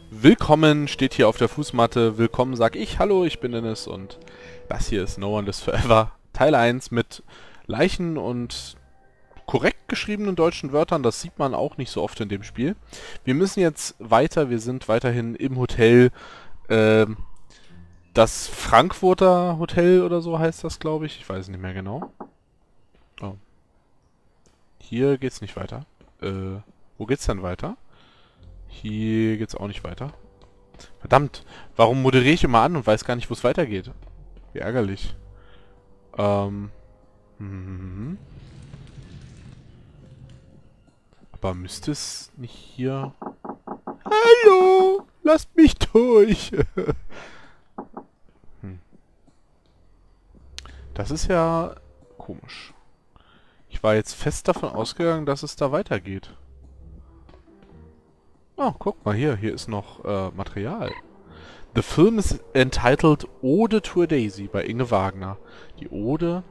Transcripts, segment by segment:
Willkommen steht hier auf der Fußmatte. Willkommen sag ich. Hallo, ich bin Dennis und das hier ist No One Lives Forever. Teil 1 mit Leichen und korrekt geschriebenen deutschen Wörtern. Das sieht man auch nicht so oft in dem Spiel. Wir müssen jetzt weiter. Wir sind weiterhin im Hotel. ähm, Das Frankfurter Hotel oder so heißt das, glaube ich. Ich weiß nicht mehr genau. Oh. Hier geht's nicht weiter. Wo geht's denn weiter? Hier geht's auch nicht weiter. Verdammt, warum moderiere ich immer an und weiß gar nicht, wo es weitergeht? Wie ärgerlich. Ähm. Mhm. Aber müsste es nicht hier... Hallo! Lasst mich durch! Das ist ja komisch. Ich war jetzt fest davon ausgegangen, dass es da weitergeht. Oh, guck mal hier. Hier ist noch Material. The film is entitled Ode to a Daisy bei Inge Wagner. Die Ode,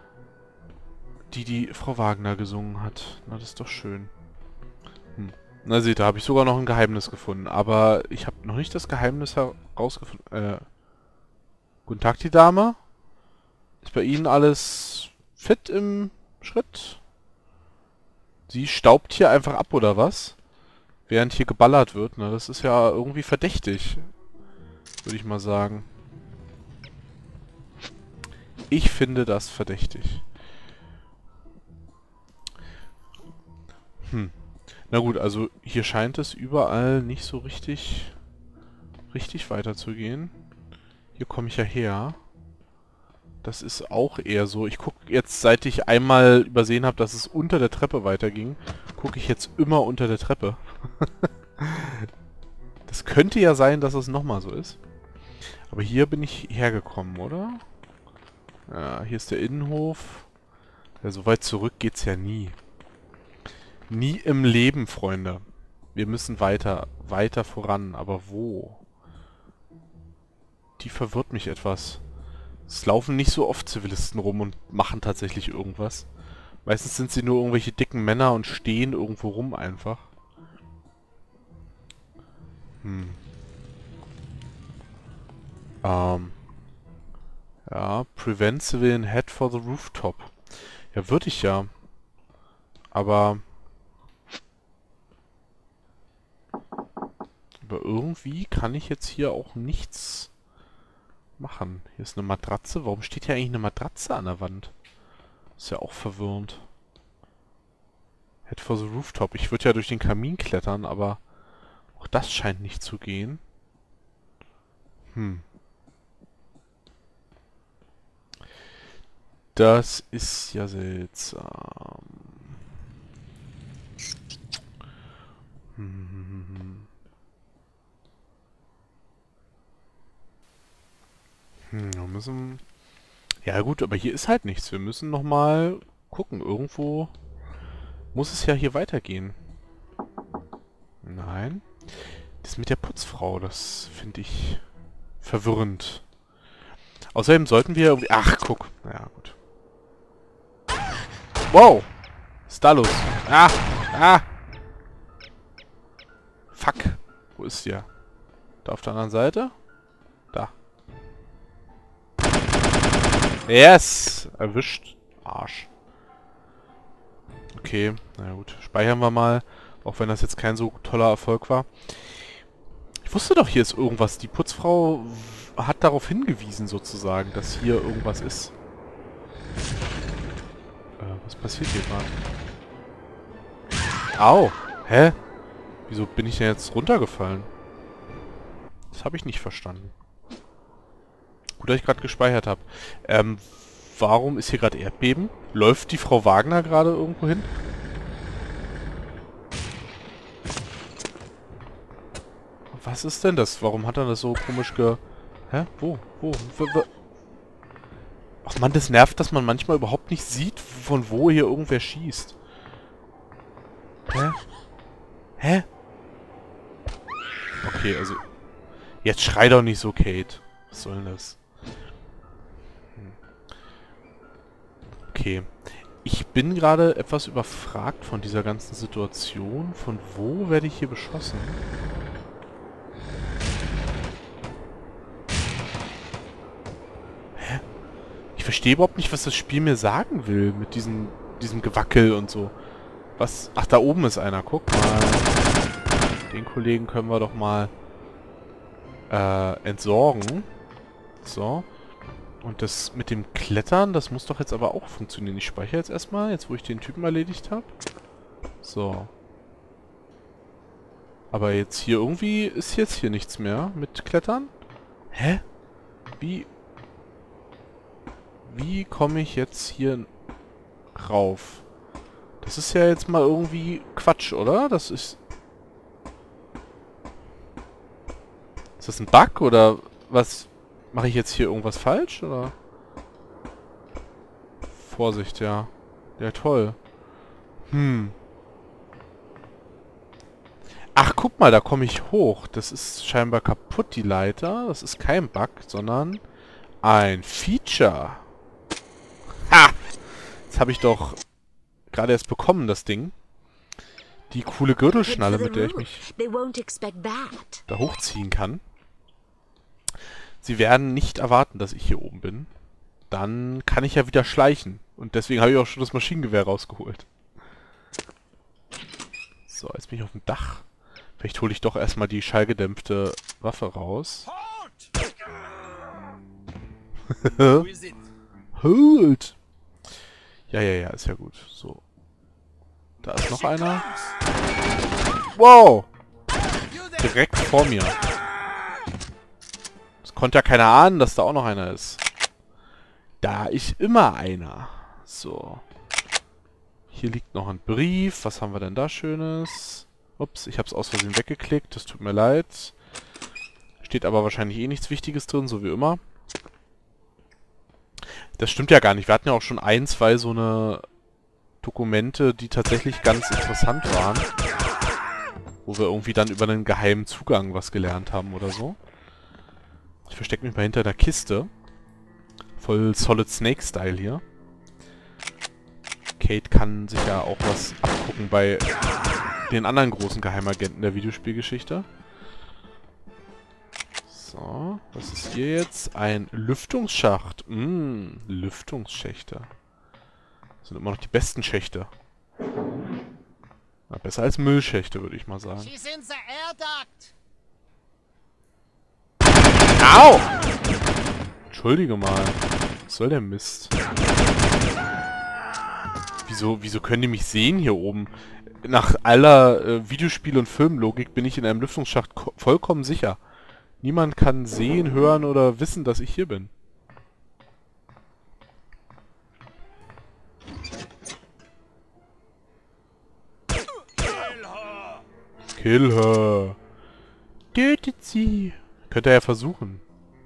die Frau Wagner gesungen hat. Na, das ist doch schön. Na seht, da habe ich sogar noch ein Geheimnis gefunden. Aber ich habe noch nicht das Geheimnis herausgefunden. Guten Tag, die Dame. Ist bei Ihnen alles fit im Schritt? Sie staubt hier einfach ab, oder was? Während hier geballert wird. Na, das ist ja irgendwie verdächtig. Würde ich mal sagen. Ich finde das verdächtig. Na gut, also hier scheint es überall nicht so richtig weiterzugehen. Hier komme ich ja her. Das ist auch eher so. Ich gucke jetzt, seit ich einmal übersehen habe, dass es unter der Treppe weiterging, gucke ich jetzt immer unter der Treppe. Das könnte ja sein, dass es nochmal so ist. Aber hier bin ich hergekommen, oder? Ja, hier ist der Innenhof. Ja, so weit zurück geht's ja nie. Nie im Leben, Freunde. Wir müssen weiter voran. Aber wo? Die verwirrt mich etwas. Es laufen nicht so oft Zivilisten rum und machen tatsächlich irgendwas. Meistens sind sie nur irgendwelche dicken Männer und stehen irgendwo rum einfach. Ja, prevent civilian head for the rooftop. Ja, würde ich ja. Aber irgendwie kann ich jetzt hier auch nichts machen. Hier ist eine Matratze. Warum steht hier eigentlich eine Matratze an der Wand? Ist ja auch verwirrend. Head for the rooftop. Ich würde ja durch den Kamin klettern, aber auch das scheint nicht zu gehen. Das ist ja seltsam. Wir müssen... Ja gut, aber hier ist halt nichts. Wir müssen nochmal gucken. Irgendwo muss es ja hier weitergehen. Nein. Das mit der Putzfrau, das finde ich verwirrend. Außerdem sollten wir irgendwie... Ach, guck. Ja, gut. Wow. Was ist da los? Ah! Ah! Fuck. Wo ist der? Da auf der anderen Seite? Da. Yes! Erwischt. Arsch. Okay, na gut. Speichern wir mal. Auch wenn das jetzt kein so toller Erfolg war. Ich wusste doch, hier ist irgendwas. Die Putzfrau hat darauf hingewiesen, sozusagen, dass hier irgendwas ist. Was passiert hier gerade? Au! Hä? Wieso bin ich denn jetzt runtergefallen? Das habe ich nicht verstanden. Gut, dass ich gerade gespeichert habe. Warum ist hier gerade Erdbeben? Läuft die Frau Wagner gerade irgendwo hin? Was ist denn das? Warum hat er das so komisch Hä? Wo? Ach man, das nervt, dass man manchmal überhaupt nicht sieht, von wo hier irgendwer schießt. Hä? Hä? Okay, also... Jetzt schrei doch nicht so, Kate. Was soll denn das? Okay. Ich bin gerade etwas überfragt von dieser ganzen Situation. Von wo werde ich hier beschossen? verstehe überhaupt nicht, was das Spiel mir sagen will mit diesem Gewackel und so. Was? Ach, da oben ist einer. Guck mal. Den Kollegen können wir doch mal entsorgen. So. Und das mit dem Klettern, das muss doch jetzt aber auch funktionieren. Ich speichere jetzt erstmal, jetzt wo ich den Typen erledigt habe. So. Aber jetzt hier irgendwie ist jetzt hier nichts mehr mit Klettern. Hä? Wie komme ich jetzt hier rauf? Das ist ja jetzt mal irgendwie Quatsch, oder? Das ist... Ist das ein Bug, oder was? Mache ich jetzt hier irgendwas falsch, oder? Vorsicht, ja. Ja, toll. Ach, guck mal, da komme ich hoch. Das ist scheinbar kaputt, die Leiter. Das ist kein Bug, sondern ein Feature. Ha! Das habe ich doch gerade erst bekommen, das Ding. Die coole Gürtelschnalle, mit der ich mich da hochziehen kann. Sie werden nicht erwarten, dass ich hier oben bin. Dann kann ich ja wieder schleichen. Und deswegen habe ich auch schon das Maschinengewehr rausgeholt. So, jetzt bin ich auf dem Dach. Vielleicht hole ich doch erstmal die schallgedämpfte Waffe raus. Hold! Ja, ist ja gut. So. Da ist noch einer. Wow! Direkt vor mir. Das konnte ja keiner ahnen, dass da auch noch einer ist. Da ist immer einer. So. Hier liegt noch ein Brief. Was haben wir denn da Schönes? Ups, ich habe es aus Versehen weggeklickt. Das tut mir leid. Steht aber wahrscheinlich eh nichts Wichtiges drin, so wie immer. Das stimmt ja gar nicht. Wir hatten ja auch schon ein, zwei so eine Dokumente, die tatsächlich ganz interessant waren. Wo wir irgendwie dann über einen geheimen Zugang was gelernt haben oder so. Ich verstecke mich mal hinter der Kiste. Voll Solid Snake-Style hier. Kate kann sich ja auch was abgucken bei den anderen großen Geheimagenten der Videospielgeschichte. So, was ist hier jetzt? Ein Lüftungsschacht. Lüftungsschächte. Das sind immer noch die besten Schächte. Na, besser als Müllschächte, würde ich mal sagen. Au! Entschuldige mal. Was soll der Mist? Wieso können die mich sehen hier oben? Nach aller Videospiel- und Filmlogik bin ich in einem Lüftungsschacht vollkommen sicher. Niemand kann sehen, hören oder wissen, dass ich hier bin. Kill her. Tötet sie. Könnte er ja versuchen.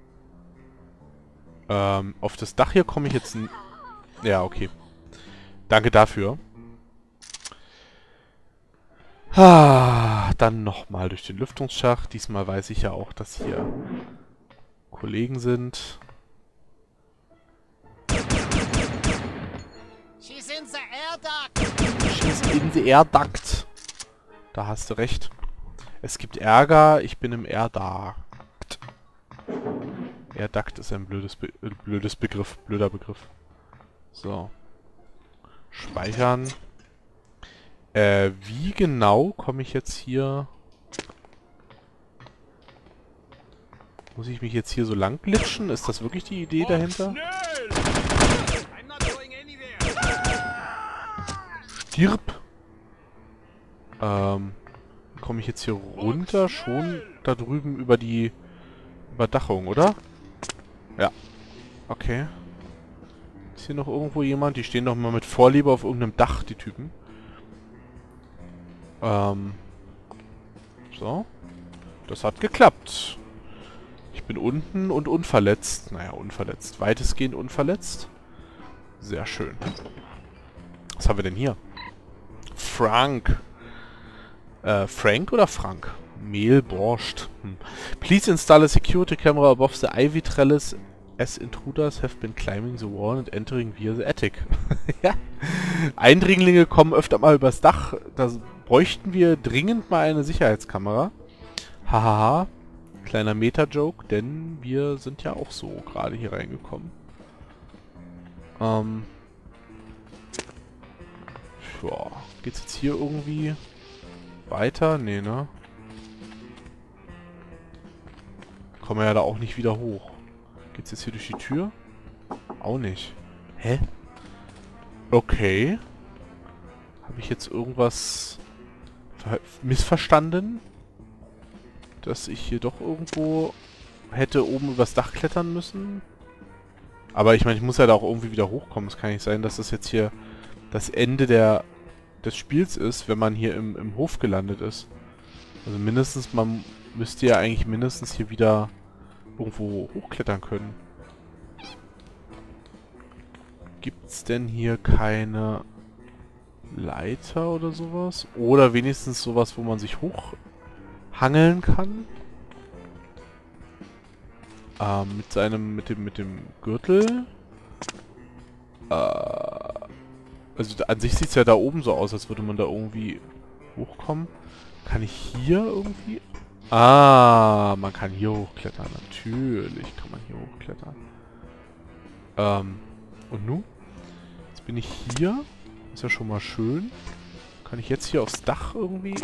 Auf das Dach hier komme ich jetzt... Ja, okay. Danke dafür. Dann nochmal durch den Lüftungsschacht. Diesmal weiß ich ja auch, dass hier Kollegen sind. She's in the air duct. Da hast du recht. Es gibt Ärger, ich bin im Air Duct. Air Duct ist ein blöder Begriff. So. Speichern. Wie genau komme ich jetzt hier... Muss ich mich jetzt hier so lang glitschen? Ist das wirklich die Idee dahinter? Stirb! Komme ich jetzt hier runter? Schon da drüben über die Überdachung, oder? Ja. Okay. Ist hier noch irgendwo jemand? Die stehen doch mal mit Vorliebe auf irgendeinem Dach, die Typen. So. Das hat geklappt. Ich bin unten und unverletzt. Naja, unverletzt. Weitestgehend unverletzt. Sehr schön. Was haben wir denn hier? Frank. Frank oder Frank? Mehlborscht. Please install a security camera above the ivy trellis as intruders have been climbing the wall and entering via the attic. Ja. Eindringlinge kommen öfter mal übers Dach. Da bräuchten wir dringend mal eine Sicherheitskamera. Hahaha. Kleiner Meta-Joke, denn wir sind ja auch so gerade hier reingekommen. Ja. Geht's jetzt hier irgendwie weiter? Nee, ne? Kommen wir ja da auch nicht wieder hoch. Geht's jetzt hier durch die Tür? Auch nicht. Hä? Okay. Habe ich jetzt irgendwas missverstanden? Dass ich hier doch irgendwo hätte oben übers Dach klettern müssen? Aber ich meine, ich muss ja da auch irgendwie wieder hochkommen. Es kann nicht sein, dass das jetzt hier das Ende des Spiels ist, wenn man hier im Hof gelandet ist. Also mindestens, man müsste ja eigentlich mindestens hier wieder irgendwo hochklettern können. Gibt's denn hier keine Leiter oder sowas? Oder wenigstens sowas, wo man sich hochhangeln kann? Mit dem Gürtel. Also an sich sieht es ja da oben so aus, als würde man da irgendwie hochkommen. Kann ich hier irgendwie... Ah, man kann hier hochklettern. Natürlich kann man hier hochklettern. Und nun? Jetzt bin ich hier. Ist ja schon mal schön. Kann ich jetzt hier aufs Dach irgendwie...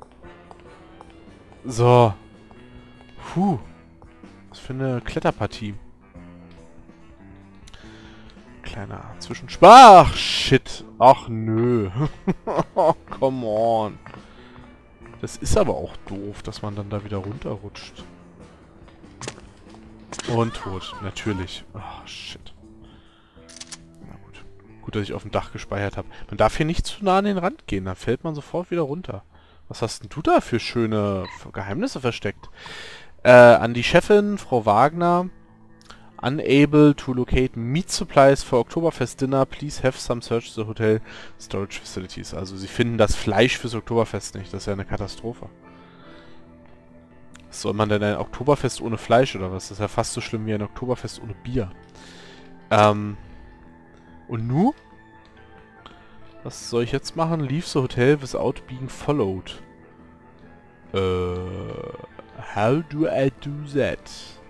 So. Puh. Was für eine Kletterpartie. Kleiner Zwischenspar. Ach, shit. Ach, nö. Come on. Das ist aber auch doof, dass man dann da wieder runterrutscht. Und tot. Natürlich. Ach, shit. Na gut. Gut, dass ich auf dem Dach gespeichert habe. Man darf hier nicht zu nah an den Rand gehen. Da fällt man sofort wieder runter. Was hast denn du da für schöne Geheimnisse versteckt? An die Chefin, Frau Wagner. Unable to locate meat supplies for Oktoberfest dinner. Please have some search the hotel storage facilities. Also sie finden das Fleisch fürs Oktoberfest nicht. Das ist ja eine Katastrophe. Was soll man denn ein Oktoberfest ohne Fleisch oder was? Das ist ja fast so schlimm wie ein Oktoberfest ohne Bier. Und nu? Was soll ich jetzt machen? Leave the hotel without being followed. How do I do that?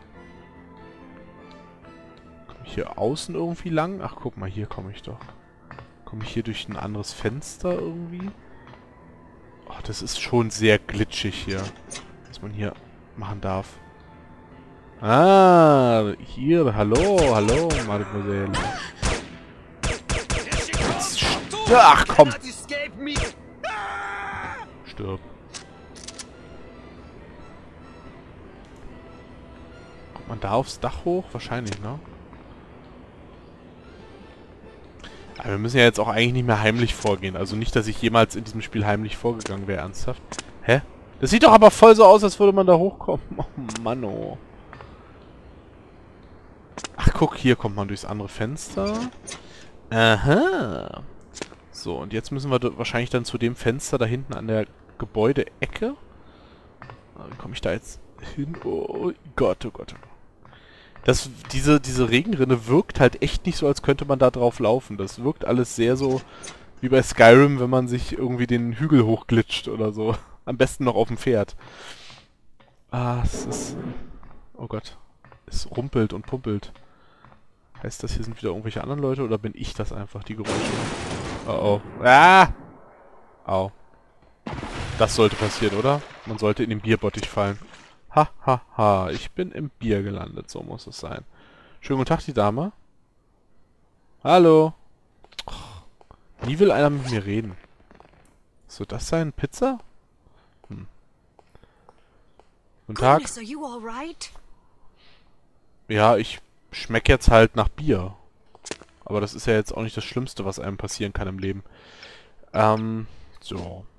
Komme ich hier außen irgendwie lang? Ach, guck mal, hier komme ich doch. Komme ich hier durch ein anderes Fenster irgendwie? Oh, das ist schon sehr glitschig hier. Was man hier machen darf. Ah, hier, hallo, hallo, Mademoiselle. Ach, komm. Stirb. Kommt man da aufs Dach hoch? Wahrscheinlich, ne? Aber wir müssen ja jetzt auch eigentlich nicht mehr heimlich vorgehen. Also nicht, dass ich jemals in diesem Spiel heimlich vorgegangen wäre, ernsthaft. Hä? Das sieht doch aber voll so aus, als würde man da hochkommen. Oh Mann, oh. Ach, guck, hier kommt man durchs andere Fenster. Aha. So, und jetzt müssen wir wahrscheinlich dann zu dem Fenster da hinten an der Gebäudeecke. Wie komme ich da jetzt hin? Oh Gott, oh Gott, oh Gott. Diese Regenrinne wirkt halt echt nicht so, als könnte man da drauf laufen. Das wirkt alles sehr so wie bei Skyrim, wenn man sich irgendwie den Hügel hochglitscht oder so. Am besten noch auf dem Pferd. Ah, es ist... Oh Gott. Es rumpelt und pumpelt. Heißt das, hier sind wieder irgendwelche anderen Leute oder bin ich das einfach, die Geräusche? Oh oh. Ah! Au. Das sollte passieren, oder? Man sollte in den Bierbottich fallen. Ha, ha, ha. Ich bin im Bier gelandet. So muss es sein. Schönen guten Tag, die Dame. Hallo. Oh, nie will einer mit mir reden. Soll das sein? Pizza? Hm. Guten Tag. Ja, ich schmecke jetzt halt nach Bier. Aber das ist ja jetzt auch nicht das Schlimmste, was einem passieren kann im Leben. So.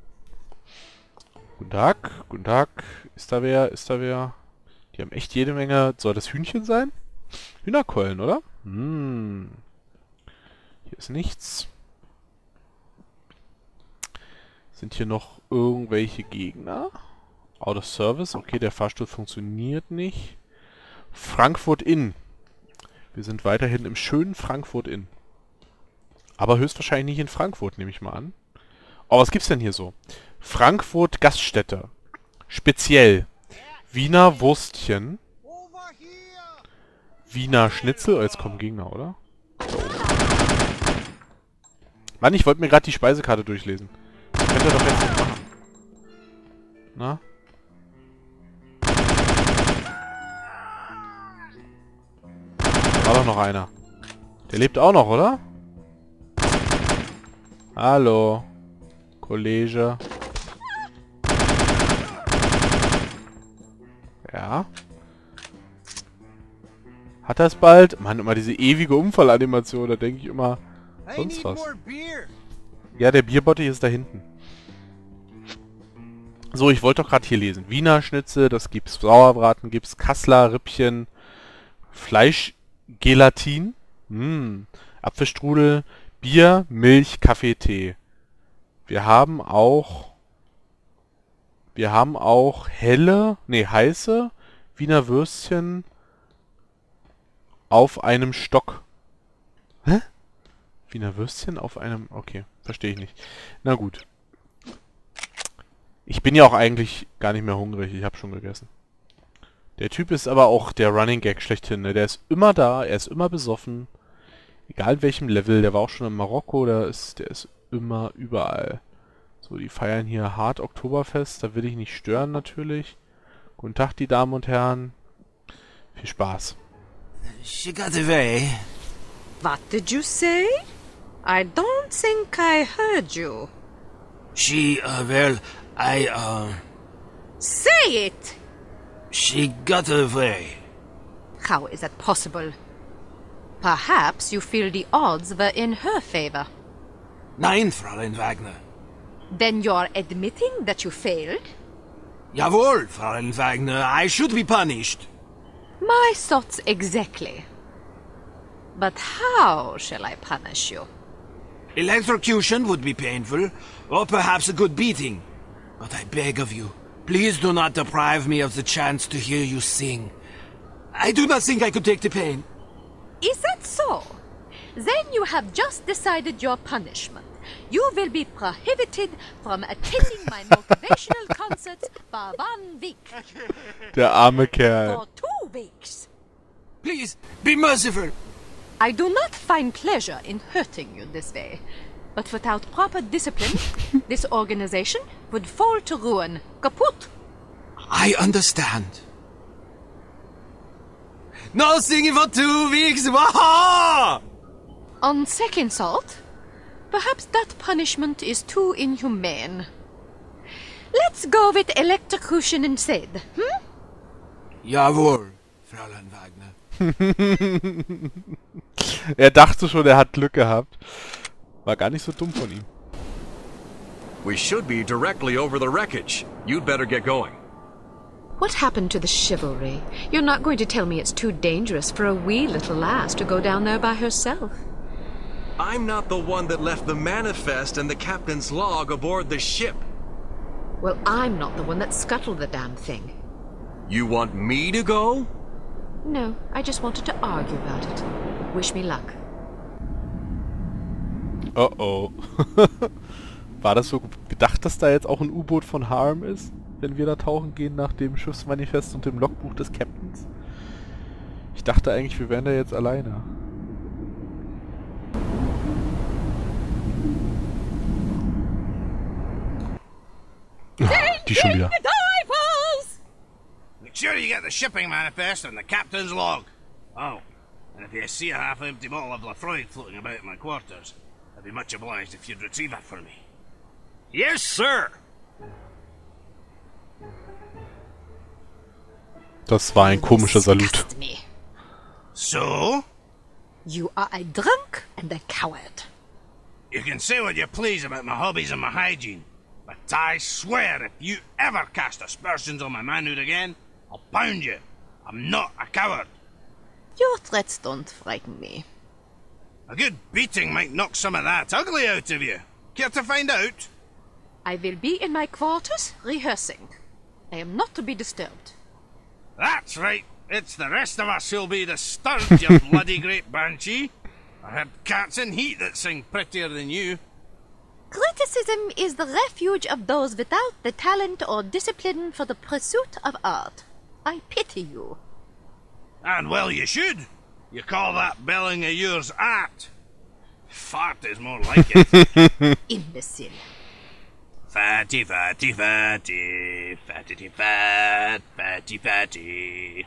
Guten Tag, guten Tag. Ist da wer? Ist da wer? Die haben echt jede Menge... Soll das Hühnchen sein? Hühnerkeulen, oder? Hm. Hier ist nichts. Sind hier noch irgendwelche Gegner? Out of Service. Okay, der Fahrstuhl funktioniert nicht. Frankfurt Inn. Wir sind weiterhin im schönen Frankfurt Inn. Aber höchstwahrscheinlich nicht in Frankfurt, nehme ich mal an. Oh, was gibt's denn hier so? Frankfurt Gaststätte. Speziell. Wiener Würstchen. Wiener Schnitzel. Oh, jetzt kommen Gegner, oder? Mann, ich wollte mir gerade die Speisekarte durchlesen. Das könnt ihr doch jetzt nicht machen. Na? Da war doch noch einer. Der lebt auch noch, oder? Hallo. Kollege. Ja. Hat er es bald? Mann, immer diese ewige Unfallanimation, da denke ich immer sonst was. Ja, der Bierbottich ist da hinten. So, ich wollte doch gerade hier lesen. Wiener Schnitzel, das gibt's. Sauerbraten gibt's. Kasseler, Rippchen. Fleischgelatin. Apfelstrudel. Bier, Milch, Kaffee, Tee. Wir haben auch heiße Wiener Würstchen auf einem Stock. Hä? Wiener Würstchen auf einem... Okay, verstehe ich nicht. Na gut. Ich bin ja auch eigentlich gar nicht mehr hungrig. Ich habe schon gegessen. Der Typ ist aber auch der Running Gag schlechthin. Ne? Der ist immer da, er ist immer besoffen. Egal in welchem Level. Der war auch schon in Marokko. Der ist immer überall. So, die feiern hier hart Oktoberfest. Da will ich nicht stören natürlich. Guten Tag, die Damen und Herren. Viel Spaß. She got away. What did you say? I don't think I heard you. She, Say it! she got away. How is that possible? Perhaps you feel the odds were in her favor. Nein, Fräulein Wagner. Then you're admitting that you failed? Jawohl, Fräulein Wagner, I should be punished. My thoughts exactly. But how shall I punish you? Electrocution would be painful, or perhaps a good beating. But I beg of you, please do not deprive me of the chance to hear you sing. I do not think I could take the pain. Is that so? Then you have just decided your punishment. You will be prohibited from attending my motivational concerts for 1 week. Der arme Kerl. For 2 weeks. Please, be merciful. I do not find pleasure in hurting you this way. But without proper discipline, this organization would fall to ruin. Kaput! I understand. No singing for 2 weeks! Waha! On second thought, perhaps that punishment is too inhumane. Let's go with electrocution instead, Jawohl, Fräulein Wagner. Er dachte schon, er hat Glück gehabt. War gar nicht so dumm von ihm. We should be directly over the wreckage. You'd better get going. What happened to the chivalry? You're not going to tell me it's too dangerous for a wee little lass to go down there by herself. I'm not the one that left the manifest and the captain's log aboard the ship. Well, I'm not the one that scuttled the damn thing. You want me to go? No, I just wanted to argue about it. Wish me luck. Oh oh. War das so gedacht, dass da jetzt auch ein U-Boot von Harm ist? Wenn wir da tauchen gehen nach dem Schiffsmanifest und dem Logbuch des Captains? Ich dachte eigentlich, wir wären da jetzt alleine. Die schon wieder. Make sure you get the shipping manifest and the captain's log. Oh, and if you see a half-empty bottle of Lafroig floating about in my quarters, I'd be much obliged if you'd retrieve it for me. Yes, sir. Das war ein komischer Salut. Disgust me. So? You are a drunk and a coward. You can say what you please about my hobbies and my hygiene, but I swear if you ever cast aspersions on my manhood again, I'll pound you. I'm not a coward. Your threats don't frighten me. A good beating might knock some of that ugly out of you. Care to find out? I will be in my quarters rehearsing. I am not to be disturbed. That's right. It's the rest of us who'll be disturbed, you bloody great banshee. I heard cats in heat that sing prettier than you. Criticism is the refuge of those without the talent or discipline for the pursuit of art. I pity you. And well you should. You call that belling of yours art. Fart is more like it. Imbecile. Fatty, fatty, fatty. Fatty, fat. Fatty, fatty.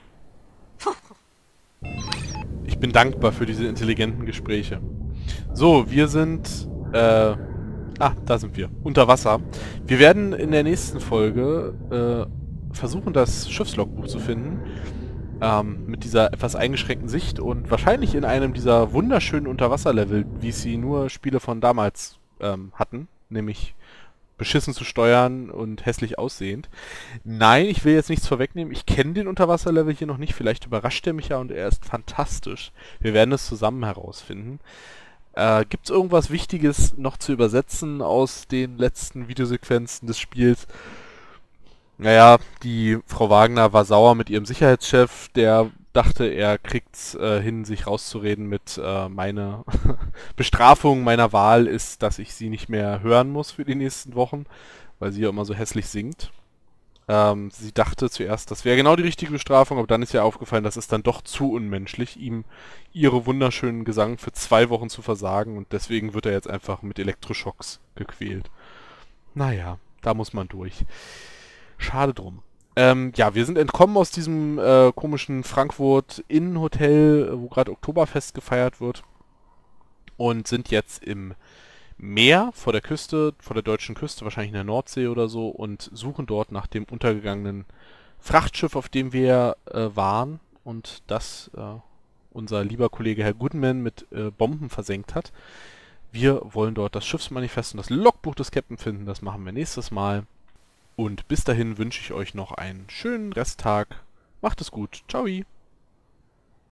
Ich bin dankbar für diese intelligenten Gespräche. So, wir sind... da sind wir. Unter Wasser. Wir werden in der nächsten Folge versuchen, das Schiffslogbuch zu finden. Mit dieser etwas eingeschränkten Sicht und wahrscheinlich in einem dieser wunderschönen Unterwasserlevel, wie sie nur Spiele von damals hatten. Nämlich beschissen zu steuern und hässlich aussehend. Nein, ich will jetzt nichts vorwegnehmen. Ich kenne den Unterwasserlevel hier noch nicht. Vielleicht überrascht er mich ja und er ist fantastisch. Wir werden es zusammen herausfinden. Gibt es irgendwas Wichtiges noch zu übersetzen aus den letzten Videosequenzen des Spiels? Naja, die Frau Wagner war sauer mit ihrem Sicherheitschef, der dachte, er kriegt's hin, sich rauszureden mit meine Bestrafung meiner Wahl ist, dass ich sie nicht mehr hören muss für die nächsten Wochen, weil sie ja immer so hässlich singt. Sie dachte zuerst, das wäre genau die richtige Bestrafung, aber dann ist ihr aufgefallen, das ist dann doch zu unmenschlich, ihm ihre wunderschönen Gesang für 2 Wochen zu versagen und deswegen wird er jetzt einfach mit Elektroschocks gequält. Naja, da muss man durch. Schade drum. Ja, wir sind entkommen aus diesem komischen Frankfurt-Innenhotel, wo gerade Oktoberfest gefeiert wird und sind jetzt im Meer vor der Küste, vor der deutschen Küste, wahrscheinlich in der Nordsee oder so und suchen dort nach dem untergegangenen Frachtschiff, auf dem wir waren und das unser lieber Kollege Herr Goodman mit Bomben versenkt hat. Wir wollen dort das Schiffsmanifest und das Logbuch des Captain finden, das machen wir nächstes Mal. Und bis dahin wünsche ich euch noch einen schönen Resttag. Macht es gut. Ciao.